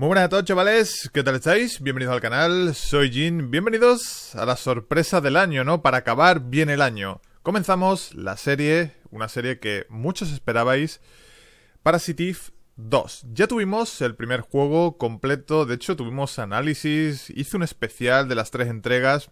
Muy buenas a todos, chavales, ¿qué tal estáis? Bienvenidos al canal, soy Jin. Bienvenidos a la sorpresa del año, ¿no? Para acabar bien el año. Comenzamos la serie, una serie que muchos esperabais, Parasite Eve 2. Ya tuvimos el primer juego completo, de hecho tuvimos análisis, hice un especial de las 3 entregas,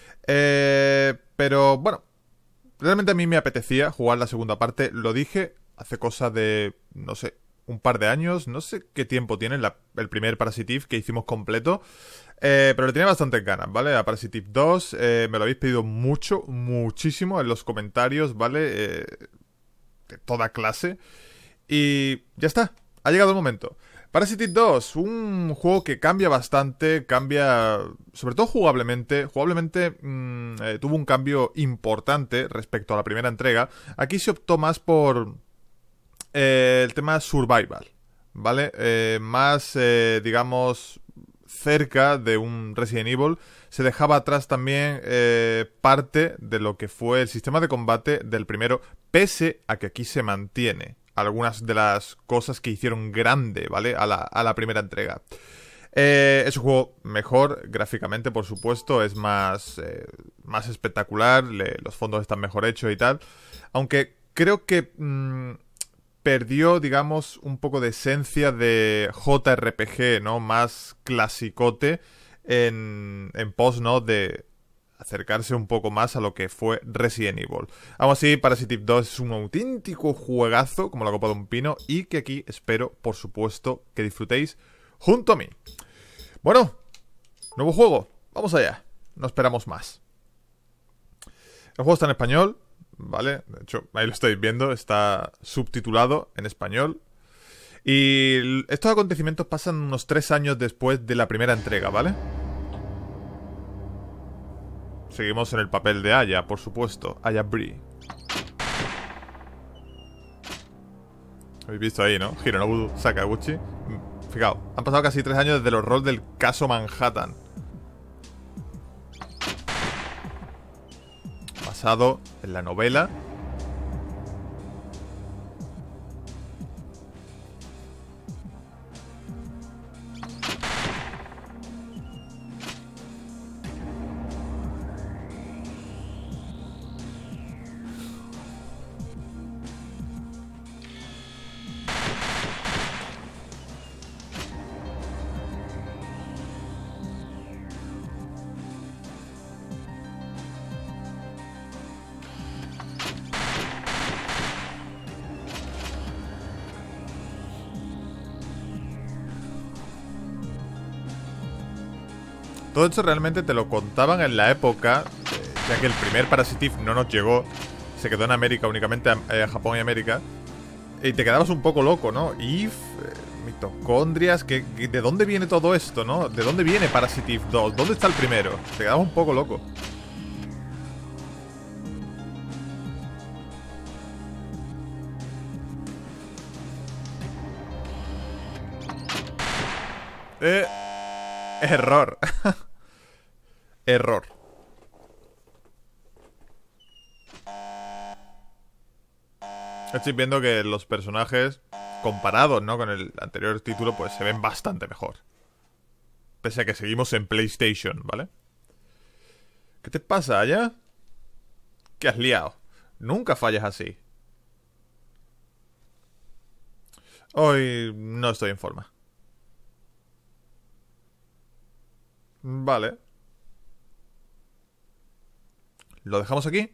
pero bueno, realmente a mí me apetecía jugar la segunda parte, lo dije hace cosa de, no sé, un par de años, no sé qué tiempo tiene el primer Parasite Eve que hicimos completo, pero le tenía bastantes ganas, ¿vale? A Parasite Eve 2, me lo habéis pedido mucho, muchísimo en los comentarios, ¿vale? De toda clase, y ya está, ha llegado el momento. Parasite Eve 2, un juego que cambia bastante, cambia, sobre todo jugablemente, tuvo un cambio importante respecto a la primera entrega. Aquí se optó más por el tema survival, ¿vale? Más, digamos, cerca de un Resident Evil. Se dejaba atrás también parte de lo que fue el sistema de combate del primero, pese a que aquí se mantiene algunas de las cosas que hicieron grande, ¿vale? A la primera entrega. Es un juego mejor gráficamente, por supuesto, es más espectacular, los fondos están mejor hechos y tal, aunque creo que perdió, digamos, un poco de esencia de JRPG, ¿no? Más clasicote en pos, ¿no? De acercarse un poco más a lo que fue Resident Evil. Aún así, Parasite Eve 2 es un auténtico juegazo, como la copa de un pino, y que aquí espero, por supuesto, que disfrutéis junto a mí. Bueno, nuevo juego, vamos allá, no esperamos más. El juego está en español, ¿vale? De hecho, ahí lo estáis viendo, está subtitulado en español. Y estos acontecimientos pasan unos 3 años después de la primera entrega, ¿vale? Seguimos en el papel de Aya, por supuesto, Aya Bree. Habéis visto ahí, ¿no? Hironobu Sakaguchi. Fijaos, han pasado casi 3 años desde el horror del caso Manhattan. Basado en la novela. Todo esto realmente te lo contaban en la época, ya que el primer Parasite Eve no nos llegó, se quedó en América, únicamente a Japón y América, y te quedabas un poco loco, ¿no? Eve, mitocondrias, ¿de dónde viene todo esto, no? ¿De dónde viene Parasite Eve 2? ¿Dónde está el primero? Te quedabas un poco loco. Error. Error. Estoy viendo que los personajes, comparados, ¿no? Con el anterior título, pues se ven bastante mejor. Pese a que seguimos en PlayStation, ¿vale? ¿Qué te pasa, Aya? ¿Qué has liado? Nunca fallas así. Hoy no estoy en forma. Vale. ¿Lo dejamos aquí?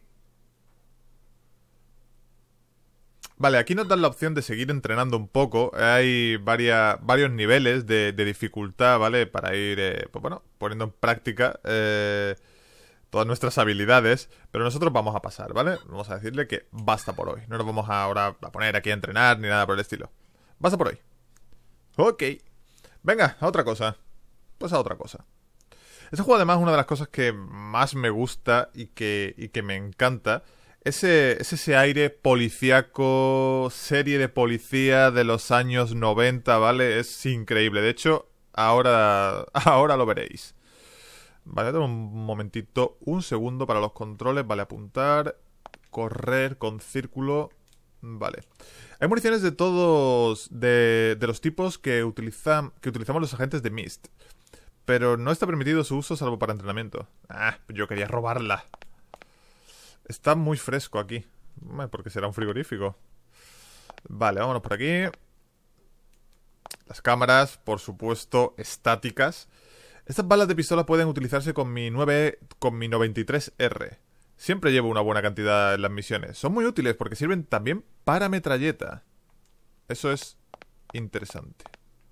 Vale, aquí nos dan la opción de seguir entrenando un poco. Hay varios niveles de dificultad, ¿vale? Para ir, pues bueno, poniendo en práctica todas nuestras habilidades. Pero nosotros vamos a pasar, ¿vale? Vamos a decirle que basta por hoy. No nos vamos ahora a poner aquí a entrenar ni nada por el estilo. Basta por hoy. Ok. Venga, a otra cosa. Pues a otra cosa. Este juego además una de las cosas que más me gusta y que me encanta es ese aire policíaco, serie de policía de los años 90, ¿vale? Es increíble. De hecho, ahora lo veréis. Vale, tengo un momentito, un segundo para los controles. Vale, apuntar, correr con círculo. Vale. Hay municiones de todos... De los tipos que utilizamos los agentes de Myst. Pero no está permitido su uso salvo para entrenamiento. Ah, yo quería robarla. Está muy fresco aquí. Porque será un frigorífico. Vale, vámonos por aquí. Las cámaras, por supuesto, estáticas. Estas balas de pistola pueden utilizarse con mi 93R. Siempre llevo una buena cantidad en las misiones. Son muy útiles porque sirven también para metralleta. Eso es interesante.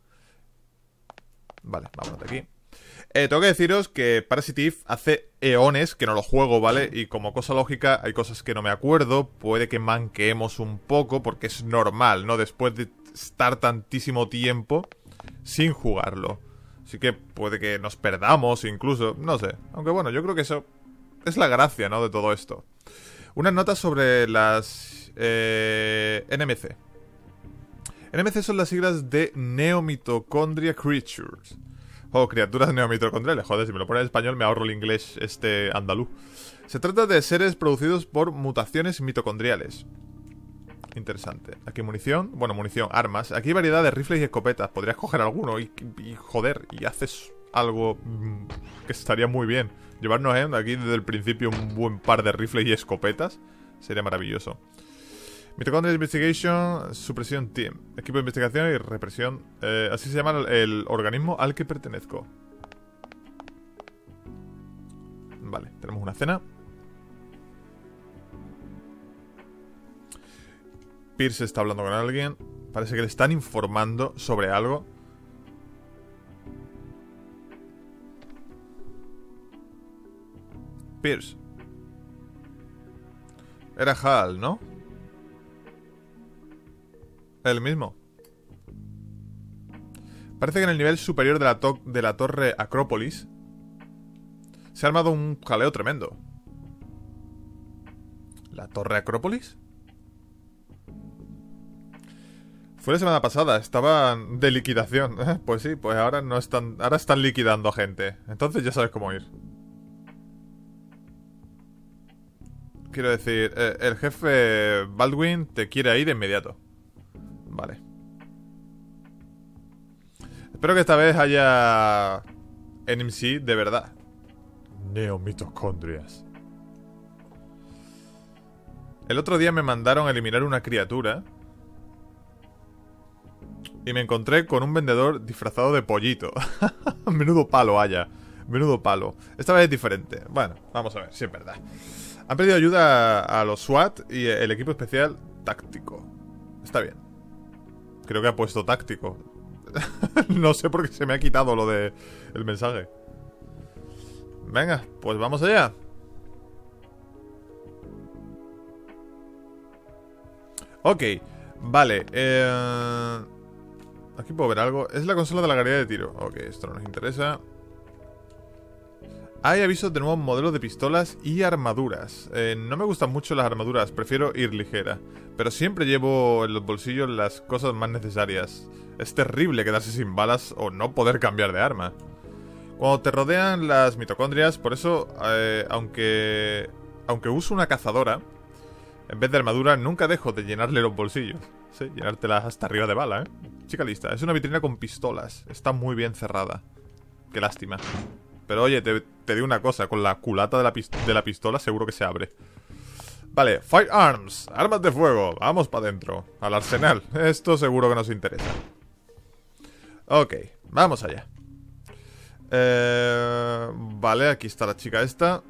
Vale, vámonos de aquí. Tengo que deciros que Parasite Eve hace eones que no lo juego, ¿vale? Y como cosa lógica, hay cosas que no me acuerdo. Puede que manqueemos un poco porque es normal, ¿no? Después de estar tantísimo tiempo sin jugarlo. Así que puede que nos perdamos incluso, no sé. Aunque bueno, yo creo que eso es la gracia, ¿no? De todo esto. Unas notas sobre las NMC. NMC son las siglas de Neomitochondria Creatures. O criaturas neomitocondriales. Joder, si me lo pone en español me ahorro el inglés andaluz. Se trata de seres producidos por mutaciones mitocondriales. Interesante. Aquí munición. Bueno, munición, armas. Aquí hay variedad de rifles y escopetas. Podrías coger alguno y joder, y haces algo que estaría muy bien. Llevarnos aquí desde el principio un buen par de rifles y escopetas. Sería maravilloso. Mitochondria Investigation Supresión Team. Equipo de investigación y represión. Así se llama el organismo al que pertenezco. Vale, tenemos una cena. Pierce está hablando con alguien. Parece que le están informando sobre algo. Pierce. Era Hal, ¿no? El mismo. Parece que en el nivel superior de la torre Acrópolis se ha armado un jaleo tremendo. ¿La torre Acrópolis? Fue la semana pasada, estaban de liquidación. Pues sí, pues ahora no están. Ahora están liquidando a gente. Entonces ya sabes cómo ir. Quiero decir, el jefe Baldwin te quiere ahí de inmediato. Vale. Espero que esta vez haya NMC de verdad. Neomitocondrias. El otro día me mandaron a eliminar una criatura y me encontré con un vendedor disfrazado de pollito. Menudo palo haya. Menudo palo. Esta vez es diferente. Bueno, vamos a ver si es verdad. Han pedido ayuda a los SWAT y el equipo especial táctico. Está bien. Creo que ha puesto táctico. No sé por qué se me ha quitado lo de el mensaje. Venga, pues vamos allá. Ok, vale. Aquí puedo ver algo. Es la consola de la galería de tiro. Ok, esto no nos interesa. Hay avisos de nuevos modelos de pistolas y armaduras. No me gustan mucho las armaduras, prefiero ir ligera. Pero siempre llevo en los bolsillos las cosas más necesarias. Es terrible quedarse sin balas o no poder cambiar de arma. Cuando te rodean las mitocondrias, por eso, aunque uso una cazadora, en vez de armadura, nunca dejo de llenarle los bolsillos. Sí, llenártelas hasta arriba de bala, Chica lista, es una vitrina con pistolas. Está muy bien cerrada. Qué lástima. Pero oye, te digo una cosa, con la culata de la pistola seguro que se abre. Vale, firearms, armas de fuego. Vamos para adentro, al arsenal. Esto seguro que nos interesa. Ok, vamos allá. Vale, aquí está la chica esta.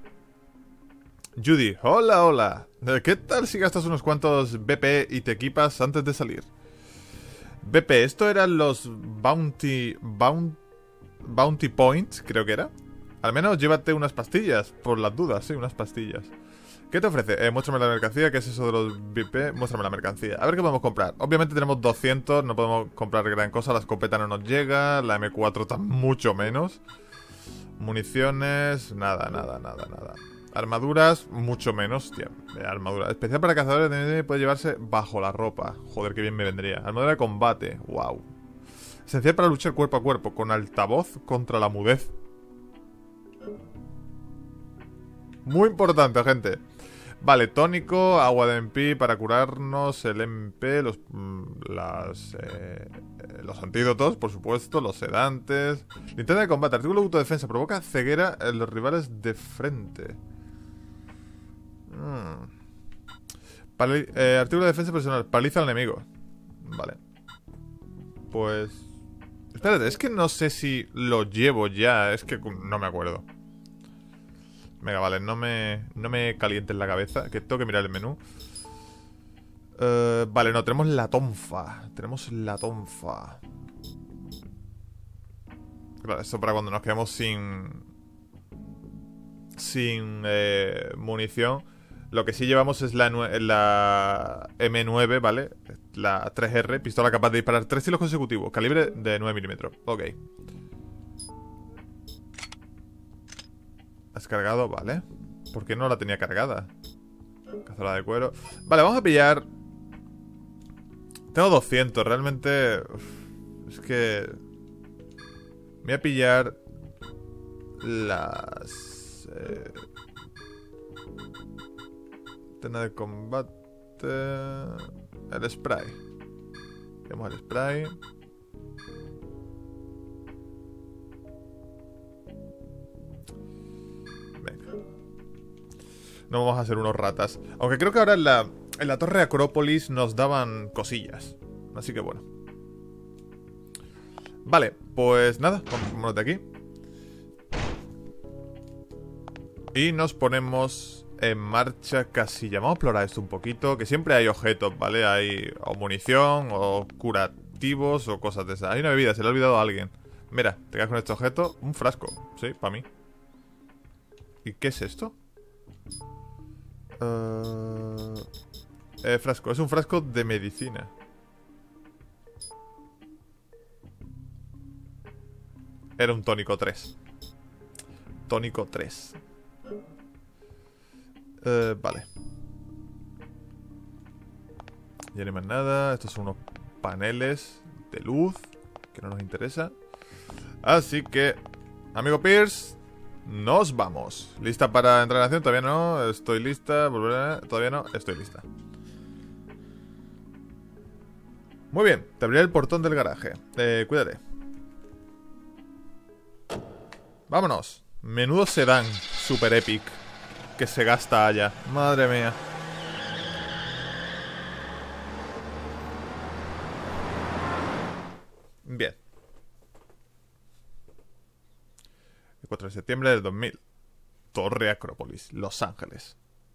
Judy, hola, hola. ¿Qué tal si gastas unos cuantos BP y te equipas antes de salir? BP, esto eran los Bounty Points, creo que era. Al menos llévate unas pastillas, por las dudas, sí, unas pastillas. ¿Qué te ofrece? Muéstrame la mercancía. ¿Qué es eso de los BP? Muéstrame la mercancía. A ver qué podemos comprar. Obviamente tenemos 200, no podemos comprar gran cosa. La escopeta no nos llega, la M4 está mucho menos. Municiones, nada. Armaduras, mucho menos. Tío, armadura especial para cazadores puede llevarse bajo la ropa. Joder, qué bien me vendría. Armadura de combate, wow. Esencial para luchar cuerpo a cuerpo, con altavoz contra la mudez. Muy importante, gente. Vale, tónico, agua de MP para curarnos, el MP, los antídotos, por supuesto, los sedantes. Linterna de combate, artículo de autodefensa, provoca ceguera en los rivales de frente. Artículo de defensa personal, paliza al enemigo. Vale. Pues... Espérate, es que no sé si lo llevo ya, es que no me acuerdo. Venga, vale, no me calientes la cabeza, que tengo que mirar el menú. Vale, no, tenemos la tonfa. Tenemos la tonfa. Claro, esto para cuando nos quedamos sin munición. Lo que sí llevamos es la M9, ¿vale? La 3R, pistola capaz de disparar 3 tiros consecutivos, calibre de 9 milímetros. Ok. ¿Has cargado? Vale. ¿Por qué no la tenía cargada? Cazadora de cuero. Vale, vamos a pillar... Tengo 200, realmente... es que... voy a pillar... las... Tena de combate... el spray. Tenemos el spray. Venga. No vamos a ser unos ratas. Aunque creo que ahora en la torre Acrópolis nos daban cosillas. Así que bueno. Vale, pues nada, vámonos de aquí. Y nos ponemos en marcha casilla. Vamos a explorar esto un poquito. Que siempre hay objetos, ¿vale? Hay o munición, o curativos, o cosas de esas. Hay una bebida, se le ha olvidado a alguien. Mira, te quedas con este objeto. Un frasco, sí, para mí. ¿Y qué es esto? Frasco, es un frasco de medicina. Era un tónico 3. Tónico 3. Vale. Ya no hay más nada. Estos son unos paneles de luz que no nos interesa. Así que, amigo Pierce, nos vamos. ¿Lista para entrar en acción? Todavía no. Estoy lista. Todavía no. Estoy lista. Muy bien. Te abriré el portón del garaje. Cuídate. Vámonos. Menudo sedán. Super epic. Que se gasta allá. Madre mía. Bien. El 4 de septiembre del 2000. Torre Acrópolis, Los Ángeles.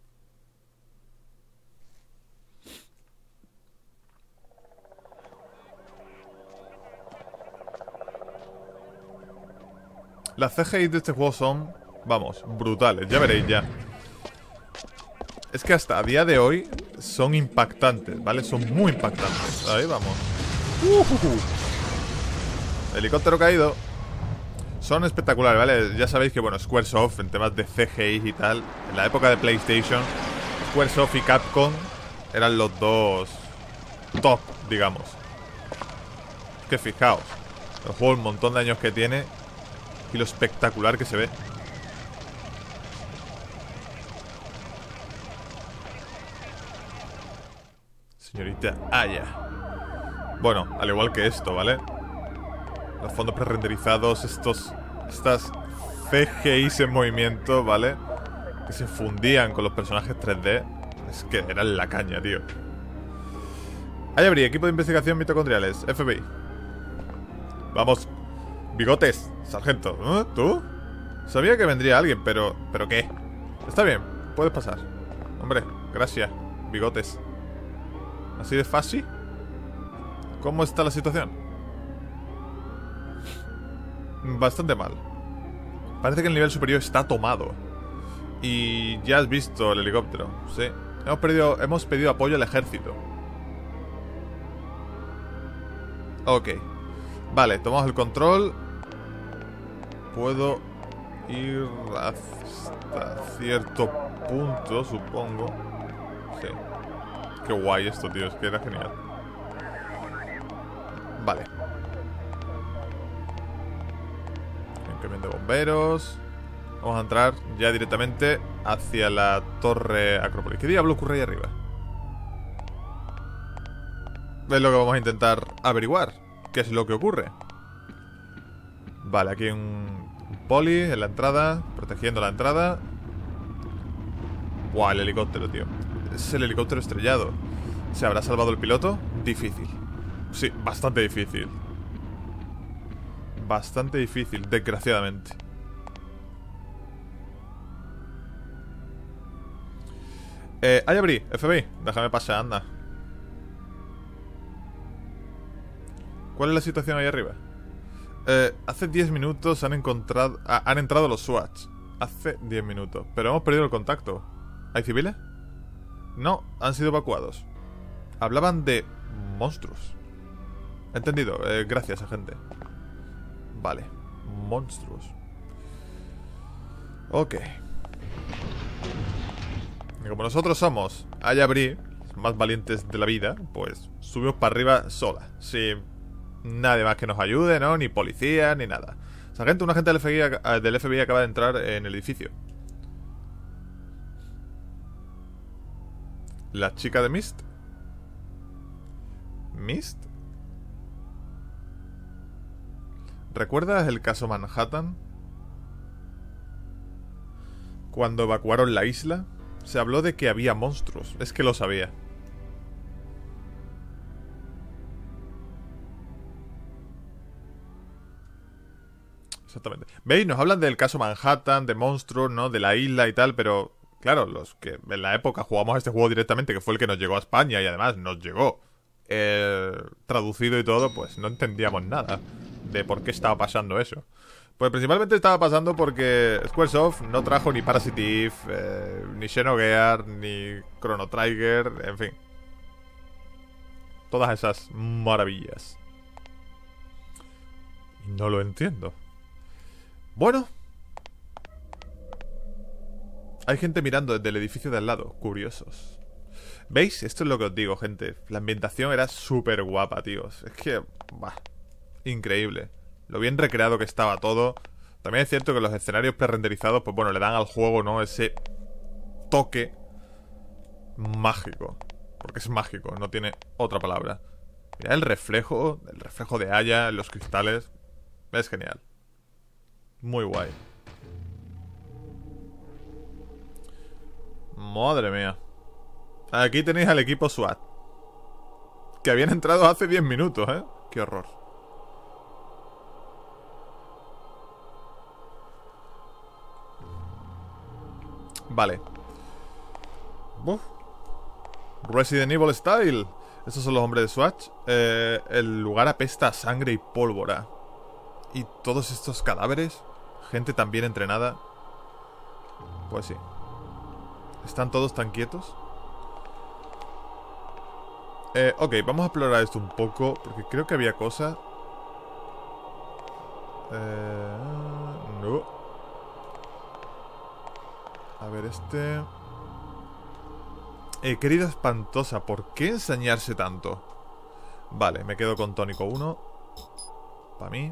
Las CGI de este juego son, vamos, brutales, ya veréis ya. Es que hasta a día de hoy son impactantes, ¿vale? Son muy impactantes. Ahí vamos. Helicóptero caído. Son espectaculares, ¿vale? Ya sabéis que, bueno, Squaresoft, en temas de CGI y tal, en la época de PlayStation, Squaresoft y Capcom eran los dos top, digamos. Es que fijaos, el juego, el montón de años que tiene y lo espectacular que se ve. Señorita Aya. Bueno, al igual que esto, ¿vale? Los fondos pre-renderizados, estas CGIs en movimiento, ¿vale? Que se fundían con los personajes 3D. Es que eran la caña, tío. Ahí habría equipo de investigación mitocondriales, FBI. Vamos. Bigotes, sargento. ¿Eh? ¿Tú? Sabía que vendría alguien, pero ¿qué? Está bien, puedes pasar. Hombre, gracias, bigotes. ¿Así de fácil? ¿Cómo está la situación? Bastante mal. Parece que el nivel superior está tomado. Y ya has visto el helicóptero. Sí. Hemos pedido apoyo al ejército. Ok. Vale, tomamos el control. Puedo ir hasta cierto punto, supongo. Sí. Qué guay esto, tío. Es que era genial. Vale. Un camión de bomberos. Vamos a entrar ya directamente hacia la torre Acrópolis. ¿Qué diablo ocurre ahí arriba? Es lo que vamos a intentar averiguar. ¿Qué es lo que ocurre? Vale, aquí hay un poli en la entrada, protegiendo la entrada. Buah, el helicóptero, tío. Es el helicóptero estrellado. ¿Se habrá salvado el piloto? Difícil. Sí, bastante difícil. Bastante difícil, desgraciadamente. Ahí abrí, FBI. Déjame pasar, anda. ¿Cuál es la situación ahí arriba? Hace 10 minutos han entrado los SWATs. Hace 10 minutos. Pero hemos perdido el contacto. ¿Hay civiles? No, han sido evacuados. Hablaban de monstruos. Entendido, gracias, agente. Vale, monstruos. Ok. Y como nosotros somos Ayabri, los más valientes de la vida, pues subimos para arriba sola. Sin nadie más que nos ayude, ¿no? Ni policía, ni nada. Sargento, un agente del FBI acaba de entrar en el edificio. ¿La chica de Mist? ¿Mist? ¿Recuerdas el caso Manhattan? Cuando evacuaron la isla, se habló de que había monstruos. Es que lo sabía. Exactamente. ¿Veis? Nos hablan del caso Manhattan, de monstruos, ¿no? De la isla y tal, pero... Claro, los que en la época jugamos a este juego directamente, que fue el que nos llegó a España y además nos llegó traducido y todo, pues no entendíamos nada de por qué estaba pasando eso. Pues principalmente estaba pasando porque Squaresoft no trajo ni Parasitive, ni Xenogears, ni Chrono Trigger, en fin. Todas esas maravillas. Y no lo entiendo. Bueno. Hay gente mirando desde el edificio de al lado, curiosos. ¿Veis? Esto es lo que os digo, gente. La ambientación era súper guapa, tíos. Es que... bah, increíble. Lo bien recreado que estaba todo. También es cierto que los escenarios pre-renderizados, pues bueno, le dan al juego, ¿no? Ese toque mágico. Porque es mágico, no tiene otra palabra. Mirad el reflejo de Aya en los cristales. Es genial. Muy guay. Madre mía. Aquí tenéis al equipo SWAT. Que habían entrado hace 10 minutos, ¿eh? Qué horror. Vale. Uf. Resident Evil Style. Estos son los hombres de SWAT. El lugar apesta a sangre y pólvora. Y todos estos cadáveres. Gente tan bien entrenada. Pues sí. ¿Están todos tan quietos? Ok, vamos a explorar esto un poco. Porque creo que había cosas. No. A ver, este... querida espantosa, ¿por qué ensañarse tanto? Vale, me quedo con tónico 1. Para mí.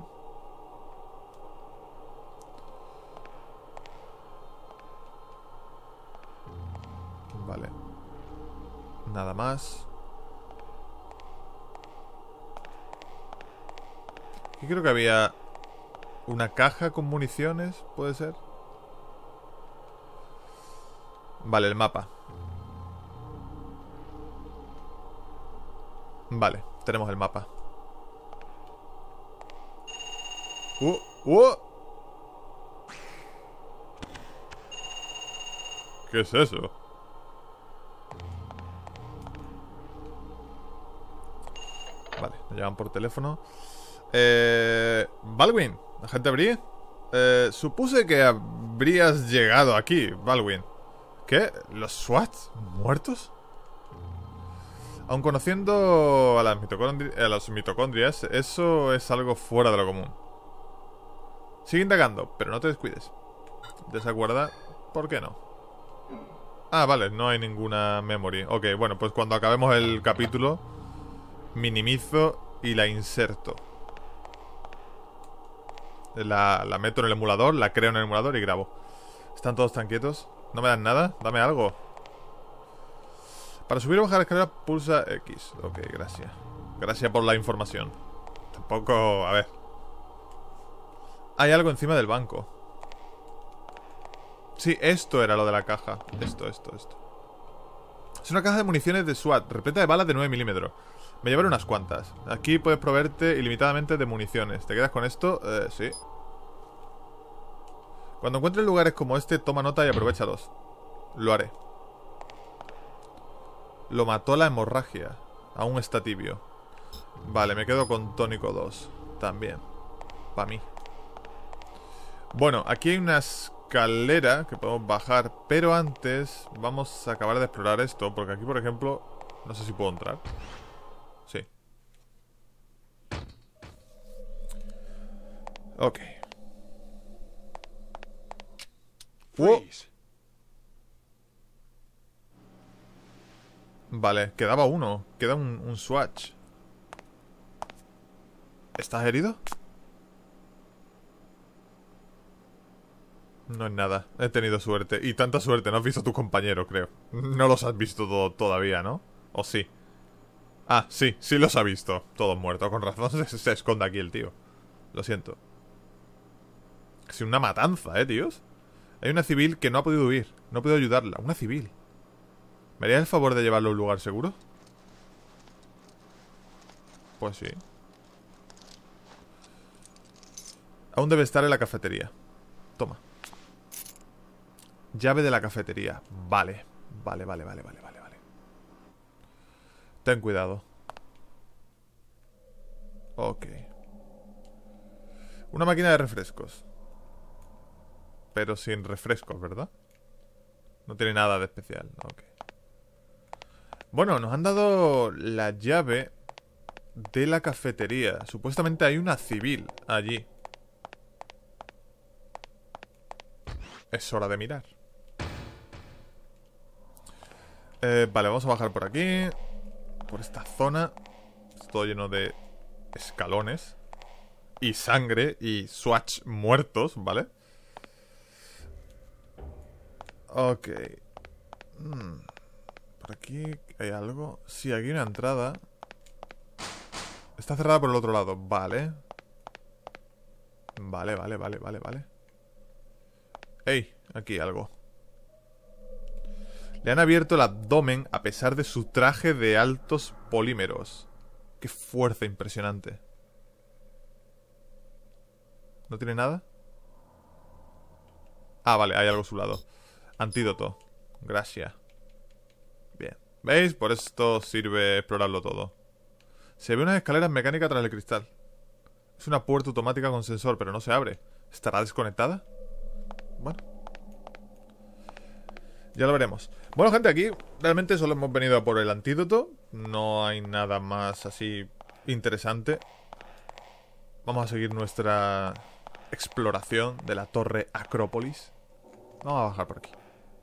Vale. Nada más. Aquí creo que había una caja con municiones, ¿puede ser? Vale, el mapa. Vale, tenemos el mapa. ¿Qué es eso? Vale, me llaman por teléfono. Baldwin, agente Brie. Supuse que habrías llegado aquí, Baldwin. ¿Qué? ¿Los SWAT muertos? Aun conociendo a las mitocondrias, eso es algo fuera de lo común. Sigue indagando, pero no te descuides. Desacuerda, ¿por qué no? Ah, vale, no hay ninguna memory. Ok, bueno, pues cuando acabemos el capítulo, minimizo y la inserto. La meto en el emulador, la creo en el emulador y grabo. Están todos tan quietos. ¿No me dan nada? Dame algo. Para subir o bajar la escalera pulsa X. Ok, gracias. Gracias por la información. Tampoco... A ver. Hay algo encima del banco. Sí, esto era lo de la caja. Esto. Es una caja de municiones de SWAT, repleta de balas de 9 milímetros. Me llevaré unas cuantas. Aquí puedes proveerte ilimitadamente de municiones. ¿Te quedas con esto? Sí. Cuando encuentres lugares como este, toma nota y aprovéchalos. Lo haré. Lo mató la hemorragia. Aún está tibio. Vale, me quedo con tónico 2. También. Para mí. Bueno, aquí hay una escalera que podemos bajar. Pero antes vamos a acabar de explorar esto. Porque aquí, por ejemplo, no sé si puedo entrar. Sí. Ok. ¡Wow! Vale, quedaba uno. Queda un swatch. ¿Estás herido? No es nada. He tenido suerte. Y tanta suerte. No has visto a tu compañero, creo. No los has visto todavía, ¿no? ¿O sí? Ah, sí. Sí los ha visto. Todos muertos. Con razón se esconde aquí el tío. Lo siento. Es una matanza, tíos. Hay una civil que no ha podido huir. No he podido ayudarla. Una civil. ¿Me harías el favor de llevarlo a un lugar seguro? Pues sí. Aún debe estar en la cafetería. Toma. Llave de la cafetería. Vale. Vale. Ten cuidado. Ok. Una máquina de refrescos. Pero sin refrescos, ¿verdad? No tiene nada de especial. Ok. Bueno, nos han dado la llave de la cafetería. Supuestamente hay una civil allí. Es hora de mirar. Vale, vamos a bajar por aquí. Por esta zona. Es todo lleno de escalones. Y sangre. Y swatch muertos, ¿vale? Ok. Por aquí hay algo. Sí, aquí hay una entrada. Está cerrada por el otro lado. Vale. Vale. Ey, aquí algo. Le han abierto el abdomen a pesar de su traje de altos polímeros. Qué fuerza impresionante. ¿No tiene nada? Ah, vale, hay algo a su lado. Antídoto. Gracias. Bien. ¿Veis? Por esto sirve explorarlo todo. Se ve unas escaleras mecánicas tras el cristal. Es una puerta automática con sensor, pero no se abre. ¿Estará desconectada? Bueno. Ya lo veremos. Bueno, gente, aquí realmente solo hemos venido a por el antídoto. No hay nada más así interesante. Vamos a seguir nuestra exploración de la Torre Acrópolis. Vamos a bajar por aquí.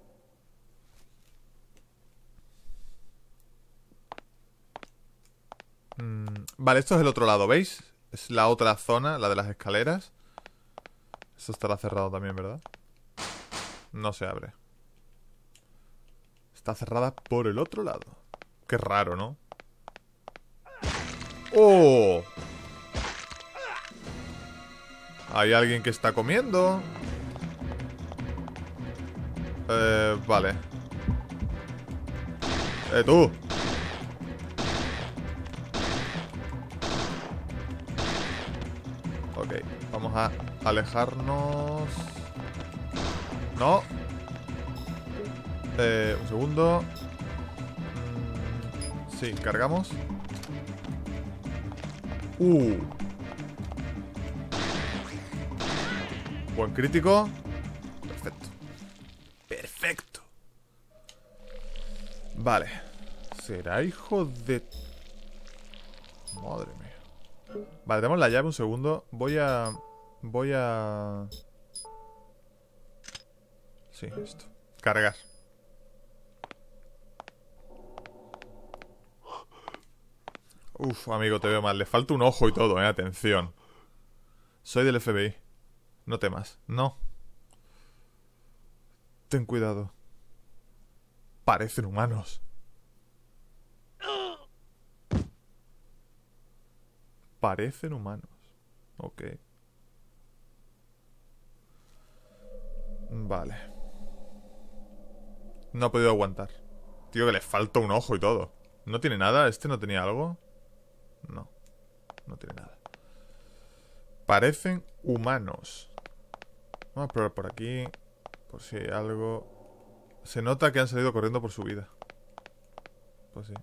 Vale, esto es el otro lado, ¿veis? Es la otra zona, la de las escaleras. Esto estará cerrado también, ¿verdad? No se abre. Está cerrada por el otro lado. Qué raro, ¿no? ¡Oh! Hay alguien que está comiendo. Vale. Tú. Ok, vamos a alejarnos. No. Un segundo. Sí, cargamos. Buen crítico. Perfecto. Perfecto. Vale. ¿Será hijo de...? Madre mía. Vale, tenemos la llave, un segundo. Voy a... Sí, esto. Cargar. Uf, amigo, te veo mal. Le falta un ojo y todo, atención. Soy del FBI. No temas. No. Ten cuidado. Parecen humanos. Parecen humanos. Ok. Vale. No ha podido aguantar. Tío, que le falta un ojo y todo. ¿No tiene nada? ¿Este no tenía algo? No. No tiene nada. Parecen humanos. Vamos a probar por aquí. Por si hay algo. Se nota que han salido corriendo por su vida. Pues sí.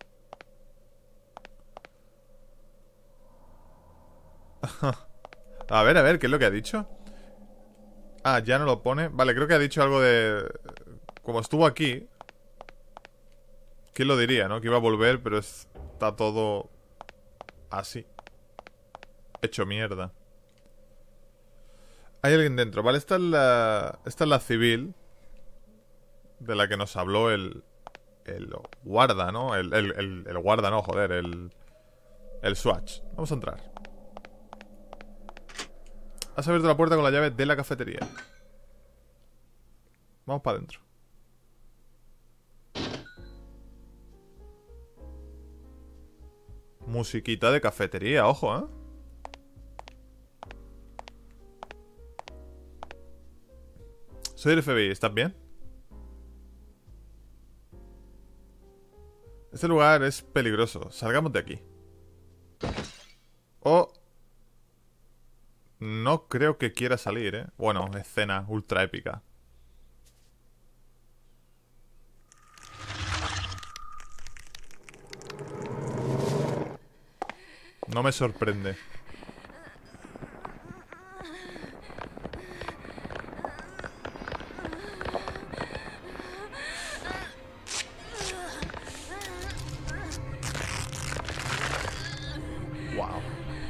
A ver, ¿qué es lo que ha dicho? Ah, ya no lo pone. Vale, creo que ha dicho algo de... Como estuvo aquí... ¿Quién lo diría, no? Que iba a volver, pero está todo... así. Hecho mierda. Hay alguien dentro. Vale, esta es la civil. De la que nos habló el guarda, ¿no? El guarda, no, joder. El Swatch. Vamos a entrar. Has abierto la puerta con la llave de la cafetería. Vamos para adentro. Musiquita de cafetería, ojo, ¿eh? Soy el FBI, ¿estás bien? Este lugar es peligroso. Salgamos de aquí. Oh. No creo que quiera salir, ¿eh? Bueno, escena ultra épica. No me sorprende. Wow.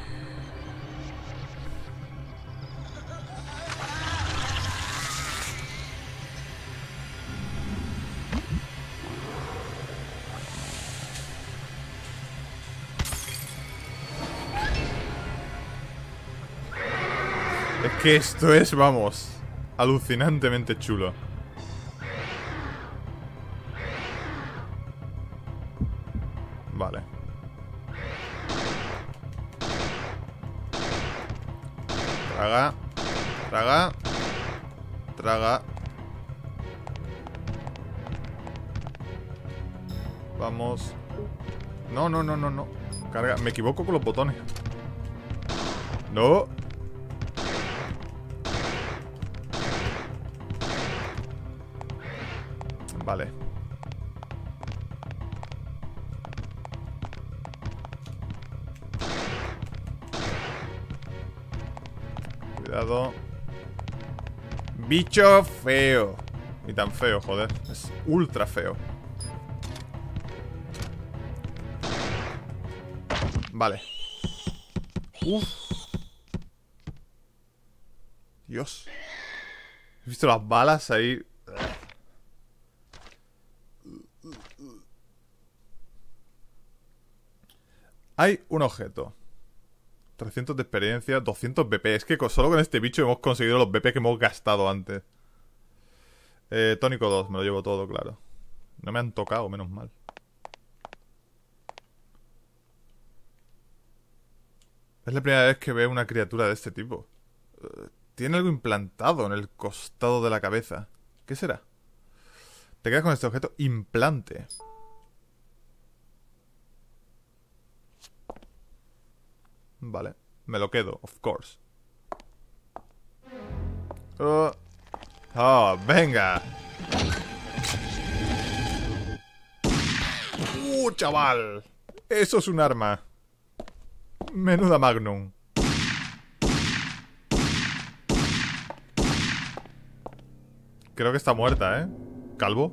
Es que esto es, vamos, alucinantemente chulo. Vale. Traga. Traga. Traga. Vamos. No, no, no, no, no. Carga. Me equivoco con los botones. No. Vale. Cuidado. Bicho feo. Ni tan feo, joder. Es ultra feo. Vale. Uf. Dios. ¿Has visto las balas ahí? Hay un objeto. 300 de experiencia, 200 BP. Es que solo con este bicho hemos conseguido los BP que hemos gastado antes. Tónico 2, me lo llevo todo, claro. No me han tocado, menos mal. Es la primera vez que veo una criatura de este tipo. Tiene algo implantado en el costado de la cabeza. ¿Qué será? Te quedas con este objeto implante. Vale, me lo quedo, of course. Oh, venga. Chaval. Eso es un arma. Menuda Magnum. Creo que está muerta, ¿eh? Calvo.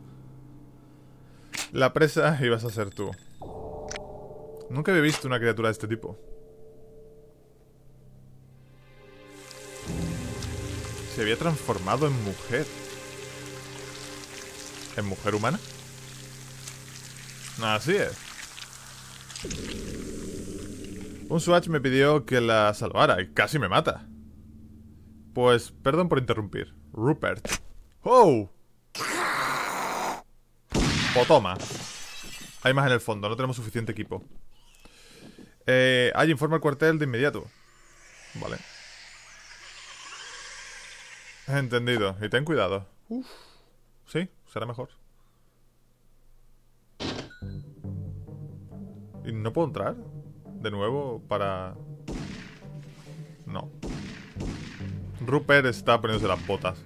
La presa ibas a ser tú. Nunca había visto una criatura de este tipo. Se había transformado en mujer. ¿En mujer humana? Así es. Un Swatch me pidió que la salvara y casi me mata. Pues, perdón por interrumpir. Rupert. ¡Oh! Pues toma. Hay más en el fondo, no tenemos suficiente equipo. Informa al cuartel de inmediato. Vale. Entendido. Y ten cuidado. Uf. Sí, será mejor. ¿Y no puedo entrar? De nuevo para... No. Rupert está poniéndose las botas.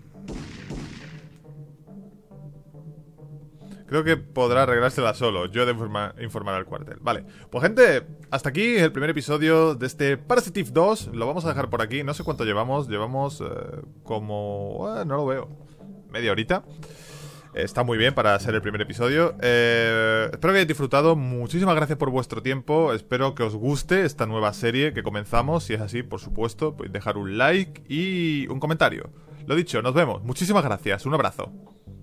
Creo que podrá arreglársela solo. Yo he de informar al cuartel. Vale. Pues gente, hasta aquí el primer episodio de este Parasitive 2. Lo vamos a dejar por aquí. No sé cuánto llevamos. Llevamos como... no lo veo. Media horita. Está muy bien para ser el primer episodio. Espero que hayáis disfrutado. Muchísimas gracias por vuestro tiempo. Espero que os guste esta nueva serie que comenzamos. Si es así, por supuesto, podéis dejar un like y un comentario. Lo dicho, nos vemos. Muchísimas gracias. Un abrazo.